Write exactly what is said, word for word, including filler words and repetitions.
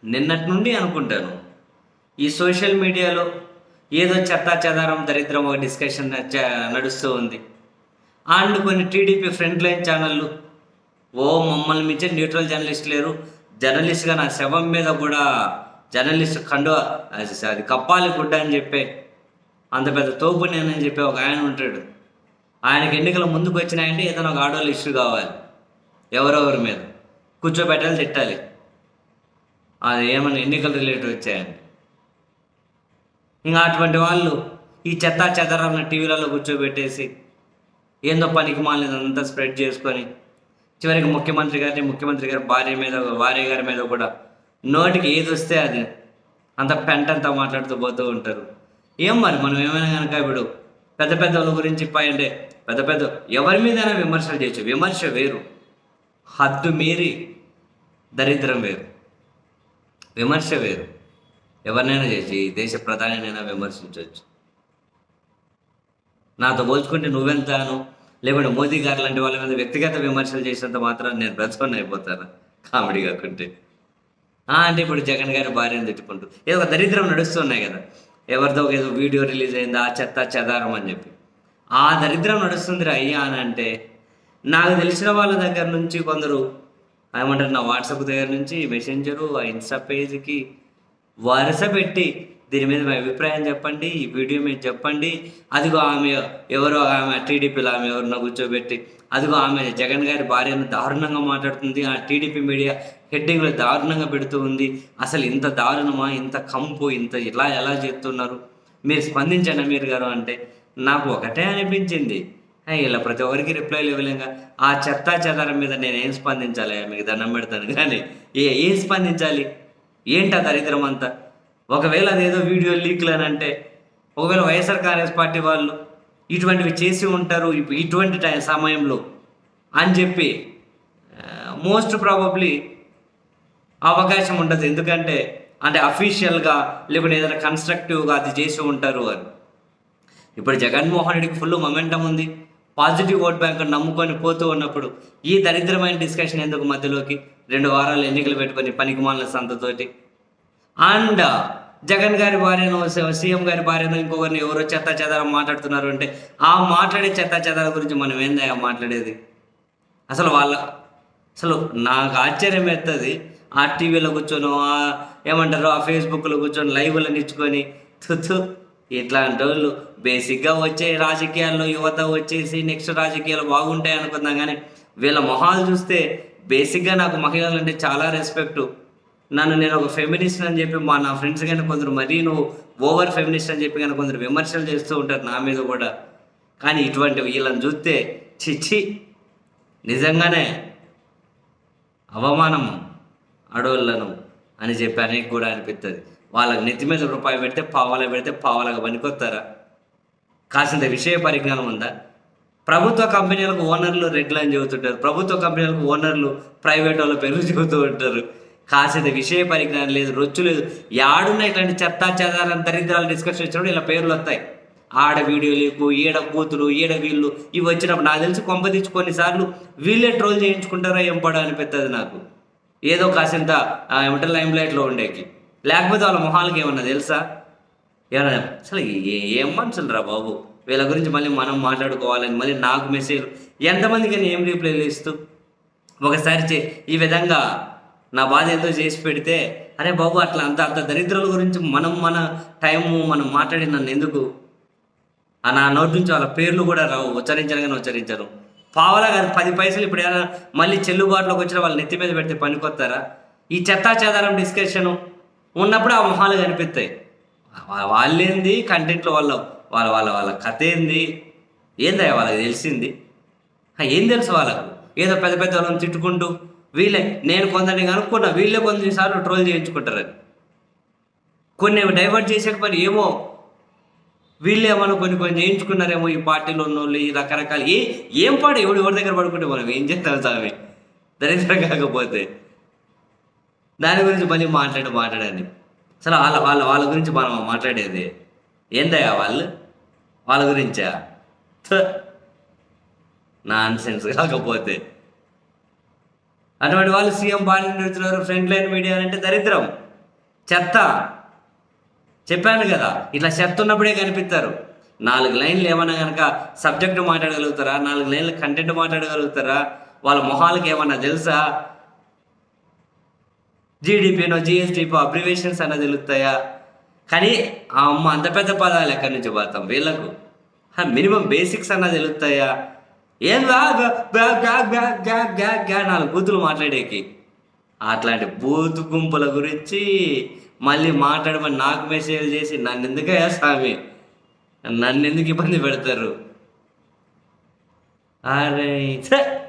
నిన్నటి నుండి అనుకుంటాను ఈ సోషల్ మీడియాలో ఏదో చెత్తా చెదారం దరిద్రం ఒక డిస్కషన్ నడుస్తూ ఉంది. అండ్ కొన్ని టీడీపీ ఫ్రంట్ లైన్ ఛానళ్ళు ఓ మమ్మల్ని మించే న్యూట్రల్ జర్నలిస్ట్ లేరు, జర్నలిస్ట్గా నా శవం మీద కూడా జర్నలిస్ట్ కండువా అది కప్పాలి గుడ్డ అని చెప్పే అంత పెద్ద తోపు నేనని చెప్పి ఒక ఆయన ఉంటాడు. ఆయనకి ఎన్నికల ముందుకు వచ్చినాయంటే ఏదైనా ఒక ఆడవాళ్ళు ఇష్యూ కావాలి, ఎవరెవరి మీద కూర్చోబెట్టాలి, తిట్టాలి. అది ఏమైనా ఎన్నికల రిలేటెడ్ వచ్చాయండి. ఇంకా అటువంటి వాళ్ళు ఈ చెత్తా చెదరాలను టీవీలలో కూర్చోబెట్టేసి ఏందో పనికి మాలినంతా స్ప్రెడ్ చేసుకొని చివరికి ముఖ్యమంత్రి గారిని ముఖ్యమంత్రి గారి భార్య మీద భార్య గారి మీద కూడా నోటికి ఏది వస్తే అది అంత పెంటంతా మాట్లాడుతూ పోతూ ఉంటారు. ఏం మరి మనం ఏమైనా కనుక ఇప్పుడు పెద్ద పెద్ద వాళ్ళ గురించి పై అంటే పెద్ద పెద్ద ఎవరి మీదైనా విమర్శలు చేయొచ్చు. విమర్శ వేరు, హద్దు మీరి దరిద్రం వేరు. విమర్శ వేరు, ఎవరినైనా చేసి దేశ ప్రధానినైనా విమర్శించవచ్చు. నాతో పోల్చుకుంటే నువ్వెంతాను లేకుంటే మోదీ గారు లాంటి వాళ్ళ మీద వ్యక్తిగత విమర్శలు చేసినంత మాత్రం నేను బ్రతకొని అయిపోతాను కామెడీ కాకుంటే. అంటే ఇప్పుడు జగన్ గారి భార్యను తిట్టుకుంటూ ఏదో ఒక దరిద్రం నడుస్తున్నాయి కదా, ఎవరిదో ఏదో వీడియో రిలీజ్ అయింది ఆ చెత్త చెదారం అని చెప్పి ఆ దరిద్రం నడుస్తుంది అయ్యా అని అంటే నాకు తెలిసిన వాళ్ళ దగ్గర నుంచి కొందరు ఏమంటారు నా వాట్సాప్ దగ్గర నుంచి మెసెంజరు ఆ ఇన్స్టా పేజ్కి వరుస పెట్టి దీని మీద మీ అభిప్రాయం చెప్పండి, ఈ వీడియో మీద చెప్పండి, అదిగో ఆమె ఎవరో ఆమె టీడీపీలో ఆమె ఎవరినో కూర్చోబెట్టి అదిగో ఆమె జగన్ గారి భార్యను దారుణంగా మాట్లాడుతుంది, ఆ టీడీపీ మీడియా హెడ్డింగ్లో దారుణంగా పెడుతూ ఉంది, అసలు ఇంత దారుణమా, ఇంత కంపు, ఇంత ఇలా ఎలా చేస్తున్నారు, మీరు స్పందించండి అమీర్ గారు అంటే నాకు ఒకటే అనిపించింది, ఇలా ప్రతి ఒక్కరికి రిప్లైలు ఇవ్వలేక ఆ చెత్తా చెదారం మీద నేను ఏం స్పందించాలి, మీకు దండం పెడతాను కానీ ఏ ఏం స్పందించాలి, ఏంటి ఆ దరిద్రం అంతా. ఒకవేళ అదేదో వీడియో లీక్లు అని అంటే ఒకవేళ వైఎస్ఆర్ కాంగ్రెస్ పార్టీ వాళ్ళు ఇటువంటివి చేసి ఉంటారు ఇటువంటి టైం సమయంలో అని చెప్పి మోస్ట్ ప్రాబబ్లీ అవకాశం ఉంటుంది. ఎందుకంటే అంటే అఫీషియల్గా లేకుంటే ఏదైనా కన్స్ట్రక్టివ్గా అది చేసి ఉంటారు అని. ఇప్పుడు జగన్మోహన్ రెడ్డికి ఫుల్ మొమెంటం ఉంది, పాజిటివ్ ఓట్ బ్యాంక్ నమ్ముకొని పోతూ ఉన్నప్పుడు ఈ దరిద్రమైన డిస్కషన్ ఎందుకు మధ్యలోకి రెండు వారాలు ఎన్నికలు పెట్టుకొని పనికి మాలిన సంతతోటి. అండ్ జగన్ గారి భార్యను సీఎం గారి భార్యను ఇంకొకరిని ఎవరో చెత్త చెదారం మాట్లాడుతున్నారు అంటే ఆ మాట్లాడే చెత్త చెదారం గురించి మనం ఏందా మాట్లాడేది. అసలు వాళ్ళ అసలు నాకు ఆశ్చర్యం ఎత్తది ఆ టీవీలో కూర్చొని ఆ ఏమంటారు ఆ ఫేస్బుక్లో కూర్చొని లైవ్లో నిచ్చుకొని తుతు ఇట్లాంటి వాళ్ళు బేసిక్గా వచ్చే రాజకీయాల్లో యువత వచ్చేసి నెక్స్ట్ రాజకీయాలు బాగుంటాయి అనుకుందాం కానీ వీళ్ళ మొహాలు చూస్తే బేసిక్గా నాకు మహిళలు అంటే చాలా రెస్పెక్టు. నన్ను నేను ఒక ఫెమినిస్ట్ అని చెప్పి మా నా ఫ్రెండ్స్ కానీ కొందరు మరీ నువ్వు ఓవర్ ఫెమినిస్ట్ అని చెప్పి కానీ కొందరు విమర్శలు చేస్తూ ఉంటారు నా మీద కూడా. కానీ ఇటువంటి వీళ్ళని చూస్తే చిచ్చి నిజంగానే అవమానం అడవులను అని చెప్పి అనేక కూడా అనిపిస్తుంది. వాళ్ళకి నెత్తి మీద రూపాయి పెడితే పావాల పెడితే పావాలకు పనికొస్తారా? కాసింత విషయ పరిజ్ఞానం ఉందా? ప్రభుత్వ కంపెనీలకు ఓనర్లు రెగ్యులర్ అని చెబుతుంటారు, ప్రభుత్వ కంపెనీలకు ఓనర్లు ప్రైవేట్ వాళ్ళ పేర్లు చెబుతూ ఉంటారు. కాసేది విషయ పరిజ్ఞానం లేదు, రొచ్చు లేదు. యాడున్న ఇట్లాంటి చెత్తా చెదారం దరిద్రాలు డిస్కషన్ వచ్చినప్పుడు ఇలా పేర్లు వస్తాయి. ఆడ వీడియో లీకు, ఈడ కూతురు, ఈడ వీళ్ళు ఇవి వచ్చినప్పుడు నాకు తెలిసి కొంప తెచ్చి కొన్నిసార్లు వీళ్ళే ట్రోల్ చేయించుకుంటారో ఏం పడ అనిపిస్తుంది నాకు. ఏదో కాసింత ఏమంటారు లైమ్ లైట్లో ఉండేకి, లేకపోతే వాళ్ళ మొహాలకి ఏమన్నా తెలుసా? ఏమన్నా అసలు ఏం మనుషులు రా బాబు, వీళ్ళ గురించి మళ్ళీ మనం మాట్లాడుకోవాలని మళ్ళీ నాకు మెసేజ్ ఎంతమందికి ఏం రీప్లైలు ఇస్తూ ఒకసారి చే ఈ విధంగా నా బాధ ఏదో చేసి పెడితే అరే బాబు అట్లా అంత అంత దరిద్రుల గురించి మనం మన టైము మనం మాట్లాడి నన్ను ఎందుకు నా నోటి నుంచి వాళ్ళ పేర్లు కూడా రావు, ఉచ్చరించగానే ఉచ్చరించరు. పావలా కాదు పది పైసలు ఇప్పుడు ఏమైనా మళ్ళీ చెల్లుబాటులోకి వచ్చిన వాళ్ళ నెత్తి మీద పెడితే పనికొస్తారా? ఈ చెత్తా చెదారం డిస్కషను ఉన్నప్పుడు ఆ మొహాలు కనిపిస్తాయి. వాళ్ళేంది కంటెంట్లో వాళ్ళ వాళ్ళ వాళ్ళ వాళ్ళ కథ ఏంది ఏందా వాళ్ళకి తెలిసింది ఏం తెలుసు వాళ్ళకు? ఏదో పెద్ద పెద్ద వాళ్ళని తిట్టుకుంటూ వీళ్ళే నేను కొందరిని కనుక్కున్నా వీళ్ళే కొన్నిసార్లు ట్రోల్ చేయించుకుంటారని కొన్ని డైవర్ట్ చేసేకపోయి ఏమో వీళ్ళేమో కొన్ని కొన్ని చేయించుకున్నారేమో ఈ పార్టీలో ఉన్న వాళ్ళు ఈ రకరకాల ఏ ఏం పాడు ఎవడు ఎవరి దగ్గర పడుకుంటే మనం ఏం చేస్తాం స్వామి దరిద్రం కాకపోతే దాని గురించి మళ్ళీ మాట్లాడి మాట్లాడండి. అసలు వాళ్ళ వాళ్ళ వాళ్ళ గురించి మనం మాట్లాడేది ఏందయ్యా వాళ్ళు వాళ్ళ గురించా నాన్ సెన్స్ కాకపోతే అటువంటి వాళ్ళు సీఎం బాగా నిలుతున్నారు ఫ్రంట్ లైన్ మీడియా అంటే దరిద్రం. చెత్త. చెప్పాను కదా, ఇట్లా చెత్త ఉన్నప్పుడే కనిపిస్తారు. నాలుగు లైన్లు ఏమన్నా కనుక సబ్జెక్టు మాట్లాడగలుగుతారా? నాలుగు లైన్లు కంటెంట్ మాట్లాడగలుగుతారా? వాళ్ళ మొహాలకి ఏమన్నా తెలుసా? జీడిపినో జిఎస్డిపో అబ్రివేషన్స్ అన్న తెలుస్తాయా? కానీ ఆ అమ్మ అంత పెద్ద పదాలు ఎక్కడి నుంచి పోతాం వీళ్ళకు? మినిమం బేసిక్స్ అన్న తెలుస్తాయా? ఏం నాలుగు బూతులు మాట్లాడేకి. అట్లాంటి బూతు గుంపుల గురించి మళ్ళీ మాట్లాడమని నాకు మెసేజ్ చేసి నన్ను ఎందుకయ్యా స్వామి, నన్ను ఎందుకు ఇబ్బంది పెడతారు? అరే